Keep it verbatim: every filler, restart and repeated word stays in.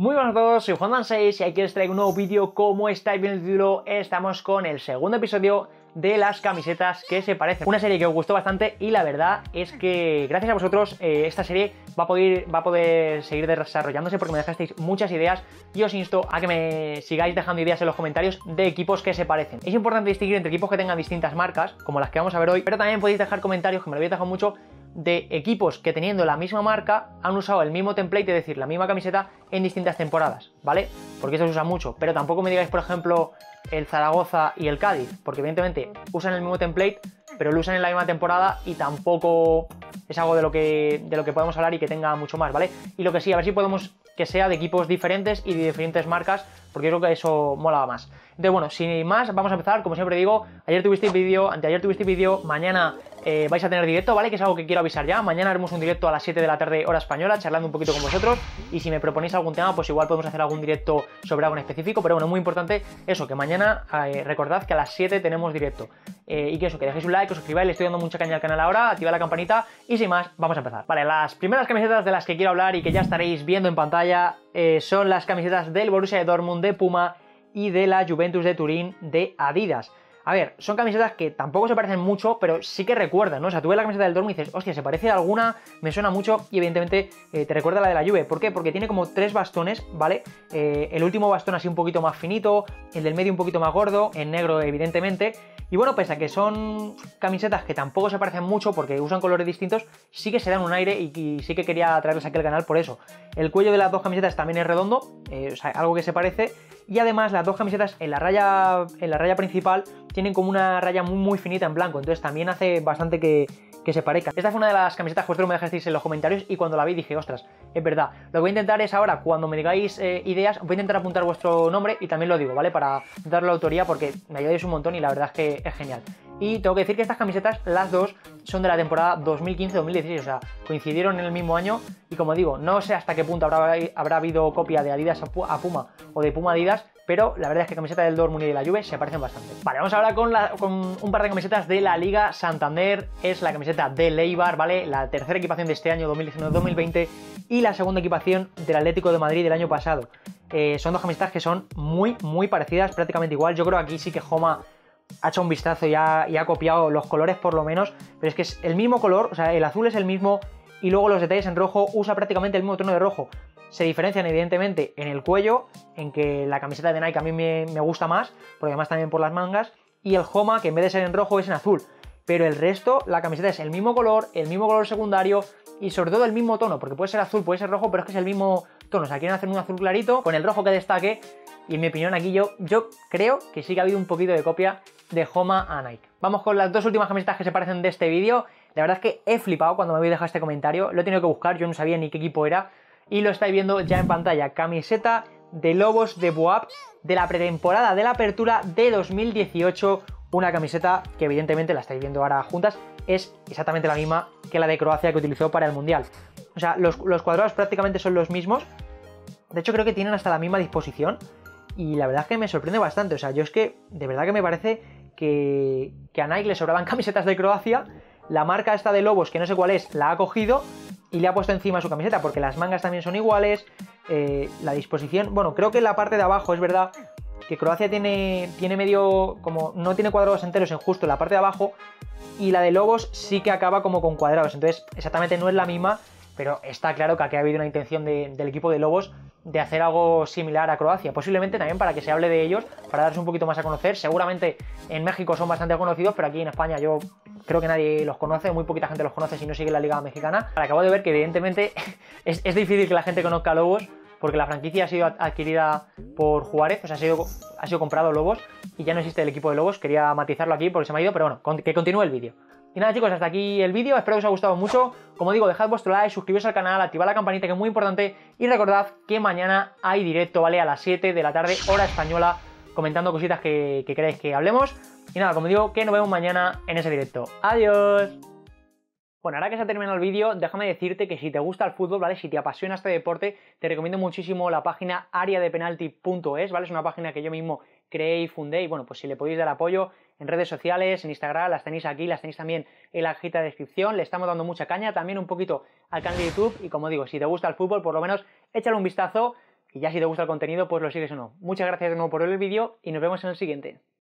Muy buenas a todos, soy Juan seis y aquí os traigo un nuevo vídeo. Como estáis viendo el título, estamos con el segundo episodio de las camisetas que se parecen. Una serie que os gustó bastante y la verdad es que gracias a vosotros eh, esta serie va a, poder, va a poder seguir desarrollándose porque me dejasteis muchas ideas y os insto a que me sigáis dejando ideas en los comentarios de equipos que se parecen. Es importante distinguir entre equipos que tengan distintas marcas, como las que vamos a ver hoy, pero también podéis dejar comentarios, que me lo habéis dejado mucho, de equipos que teniendo la misma marca han usado el mismo template, es decir, la misma camiseta en distintas temporadas, ¿vale? Porque eso se usa mucho, pero tampoco me digáis, por ejemplo, el Zaragoza y el Cádiz, porque evidentemente usan el mismo template, pero lo usan en la misma temporada y tampoco es algo de lo que, de lo que podemos hablar y que tenga mucho más, ¿vale? Y lo que sí, a ver si podemos que sea de equipos diferentes y de diferentes marcas, porque yo creo que eso mola más. Entonces, bueno, sin más, vamos a empezar. Como siempre digo, ayer tuvisteis vídeo, anteayer tuvisteis vídeo, mañana eh, vais a tener directo, ¿vale? Que es algo que quiero avisar ya. Mañana haremos un directo a las siete de la tarde, hora española, charlando un poquito con vosotros. Y si me proponéis algún tema, pues igual podemos hacer algún directo sobre algo en específico. Pero bueno, muy importante eso, que mañana eh, recordad que a las siete tenemos directo. Eh, y que eso, que dejéis un like, que os suscribáis, le estoy dando mucha caña al canal ahora, activad la campanita y sin más, vamos a empezar. Vale, las primeras camisetas de las que quiero hablar y que ya estaréis viendo en pantalla eh, son las camisetas del Borussia de Dortmund de Puma y de la Juventus de Turín de Adidas. A ver, son camisetas que tampoco se parecen mucho, pero sí que recuerdan, ¿no? O sea, tú ves la camiseta del Dortmund y dices, hostia, se parece a alguna, me suena mucho y evidentemente eh, te recuerda a la de la Juve. ¿Por qué? Porque tiene como tres bastones, ¿vale? Eh, el último bastón así un poquito más finito, el del medio un poquito más gordo, en negro evidentemente. Y bueno, pese a que son camisetas que tampoco se parecen mucho porque usan colores distintos, sí que se dan un aire y, y sí que quería traerles aquí al canal por eso. El cuello de las dos camisetas también es redondo, eh, o sea, algo que se parece. Y además las dos camisetas en la raya, en la raya principal tienen como una raya muy muy finita en blanco, entonces también hace bastante que, que se parezcan. Esta fue una de las camisetas que vosotros me dejasteis en los comentarios y cuando la vi dije, ostras, es verdad. Lo que voy a intentar es ahora, cuando me digáis eh, ideas, voy a intentar apuntar vuestro nombre y también lo digo, ¿vale? Para darle la autoría porque me ayudáis un montón y la verdad es que es genial. Y tengo que decir que estas camisetas, las dos, son de la temporada dos mil quince dos mil dieciséis, o sea, coincidieron en el mismo año y como digo, no sé hasta qué punto habrá, habrá habido copia de Adidas a Puma o de Puma a Adidas, pero la verdad es que camisetas del Dortmund y de la Juve se parecen bastante. Vale, vamos ahora con, la, con un par de camisetas de la Liga Santander. Es la camiseta de Eibar, ¿vale? La tercera equipación de este año, dos mil diecinueve dos mil veinte, y la segunda equipación del Atlético de Madrid del año pasado. Eh, son dos camisetas que son muy, muy parecidas, prácticamente igual. Yo creo que aquí sí que Joma ha hecho un vistazo y ha, y ha copiado los colores por lo menos, pero es que es el mismo color, o sea, el azul es el mismo y luego los detalles en rojo usa prácticamente el mismo tono de rojo. Se diferencian evidentemente en el cuello, en que la camiseta de Nike a mí me, me gusta más, porque además también por las mangas, y el Joma, que en vez de ser en rojo es en azul. Pero el resto, la camiseta es el mismo color, el mismo color secundario y sobre todo el mismo tono, porque puede ser azul, puede ser rojo, pero es que es el mismo tono. O sea, quieren hacer un azul clarito con el rojo que destaque y en mi opinión aquí yo, yo creo que sí que ha habido un poquito de copia de Joma a Nike. Vamos con las dos últimas camisetas que se parecen de este vídeo. La verdad es que he flipado cuando me habéis dejado este comentario, lo he tenido que buscar, yo no sabía ni qué equipo era. Y lo estáis viendo ya en pantalla, camiseta de Lobos de Boab de la pretemporada de la apertura de dos mil dieciocho, una camiseta que evidentemente la estáis viendo ahora juntas, es exactamente la misma que la de Croacia que utilizó para el Mundial. O sea, los, los cuadrados prácticamente son los mismos, de hecho creo que tienen hasta la misma disposición y la verdad es que me sorprende bastante, o sea, yo es que de verdad que me parece que, que a Nike le sobraban camisetas de Croacia, la marca esta de Lobos, que no sé cuál es, la ha cogido y le ha puesto encima su camiseta, porque las mangas también son iguales, eh, la disposición, bueno, creo que en la parte de abajo es verdad que Croacia tiene, tiene medio, como no tiene cuadrados enteros en justo la parte de abajo, y la de Lobos sí que acaba como con cuadrados, entonces exactamente no es la misma, pero está claro que aquí ha habido una intención de, del equipo de Lobos de hacer algo similar a Croacia, posiblemente también para que se hable de ellos, para darse un poquito más a conocer. Seguramente en México son bastante conocidos, pero aquí en España yo creo que nadie los conoce, muy poquita gente los conoce si no sigue la Liga Mexicana. Acabo de ver que evidentemente es, es difícil que la gente conozca a Lobos, porque la franquicia ha sido adquirida por Juárez, o sea, ha sido, ha sido comprado Lobos y ya no existe el equipo de Lobos. Quería matizarlo aquí porque se me ha ido, pero bueno, que continúe el vídeo. Y nada chicos, hasta aquí el vídeo, espero que os haya gustado mucho. Como digo, dejad vuestro like, suscribiros al canal, activad la campanita que es muy importante y recordad que mañana hay directo, ¿vale? A las siete de la tarde, hora española, comentando cositas que, que queréis que hablemos. Y nada, como digo, que nos vemos mañana en ese directo. ¡Adiós! Bueno, ahora que se ha terminado el vídeo, déjame decirte que si te gusta el fútbol, ¿vale? Si te apasiona este deporte, te recomiendo muchísimo la página área de penalti punto es, ¿vale? Es una página que yo mismo creé y fundé y bueno, pues si le podéis dar apoyo en redes sociales, en Instagram, las tenéis aquí, las tenéis también en la cajita de descripción, le estamos dando mucha caña, también un poquito al canal de YouTube y como digo, si te gusta el fútbol, por lo menos échale un vistazo, y ya si te gusta el contenido pues lo sigues o no. Muchas gracias de nuevo por ver el vídeo y nos vemos en el siguiente.